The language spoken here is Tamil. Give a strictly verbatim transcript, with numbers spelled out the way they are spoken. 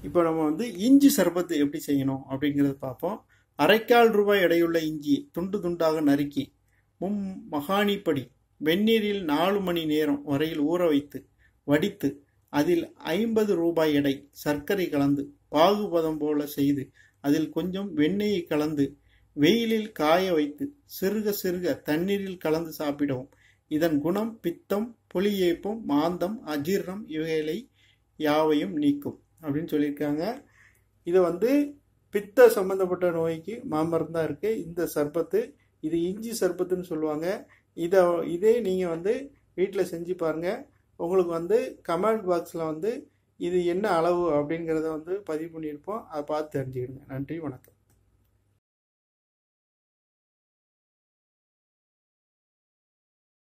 இப்போ நம்ம வந்து இஞ்சி சர்பத்து எப்படி செய்யணும் அப்படிங்கிறத பார்ப்போம். அரைக்கால் ரூபாய் எடையுள்ள இஞ்சியை துண்டு துண்டாக நறுக்கி மும் மகாணிப்படி வெந்நீரில் நாலு மணி நேரம் வரையில் ஊற வைத்து வடித்து அதில் ஐம்பது ரூபாய் எடை சர்க்கரை கலந்து பாகுபதம் போல செய்து அதில் கொஞ்சம் வெண்ணெயை கலந்து வெயிலில் காய வைத்து சிறுக சிறுக தண்ணீரில் கலந்து சாப்பிடவும். இதன் குணம் பித்தம், புளியேப்பம், மாந்தம், அஜீர்ணம் இவைகளை யாவையும் நீக்கும் அப்படின்னு சொல்லியிருக்காங்க. இதை வந்து பித்த சம்பந்தப்பட்ட நோய்க்கு மாமருந்தாக இருக்கு இந்த சர்பத்து. இது இஞ்சி சர்பத்துன்னு சொல்லுவாங்க. இதை இதே நீங்கள் வந்து வீட்டில் செஞ்சு பாருங்கள். உங்களுக்கு வந்து கமெண்ட் பாக்ஸில் வந்து இது என்ன அளவு அப்படிங்கிறத வந்து பதிவு பண்ணியிருப்போம். அதை பார்த்து தெரிஞ்சுக்கிடுங்க. நன்றி, வணக்கம்.